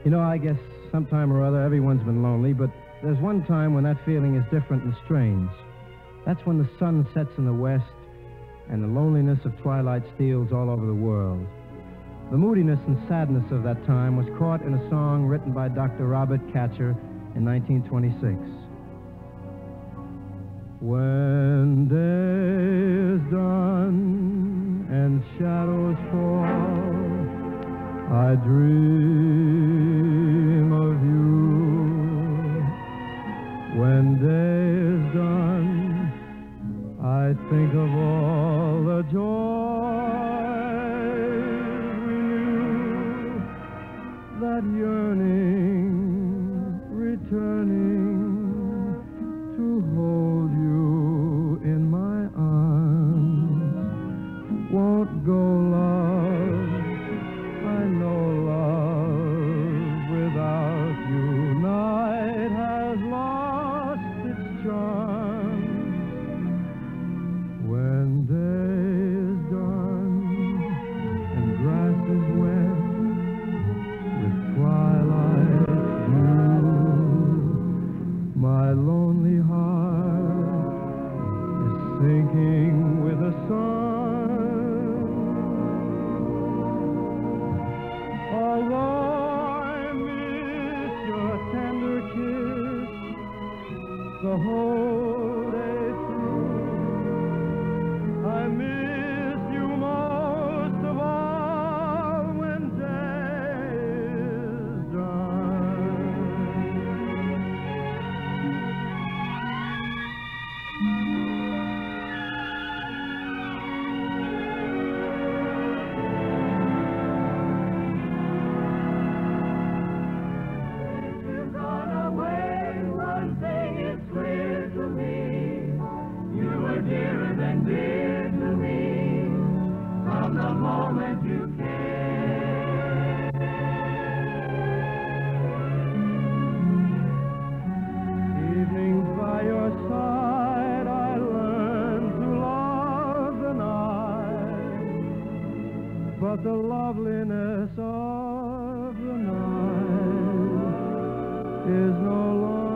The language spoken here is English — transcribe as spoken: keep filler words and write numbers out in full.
You know, I guess sometime or other everyone's been lonely, but there's one time when that feeling is different and strange. That's when the sun sets in the west and the loneliness of twilight steals all over the world. The moodiness and sadness of that time was caught in a song written by Doctor Robert Katcher in nineteen twenty-six. When day is done and shadows fall, I dream of you. When day is done, I think of all the joys we knew, that yearning returning to hold you in my arms. Won't go, love, I know love without you. Night has lost its charm. When day is done and grass is wet with twilight blue, my lonely heart is sinking with the sun. Although I miss your tender kiss the whole day through, I miss you most of all when day is done. You've gone away, one thing is clear to me. You were dearer than dear to me from the moment you came. Evenings by your side, I learned to love the night, but the loveliness of the night is no longer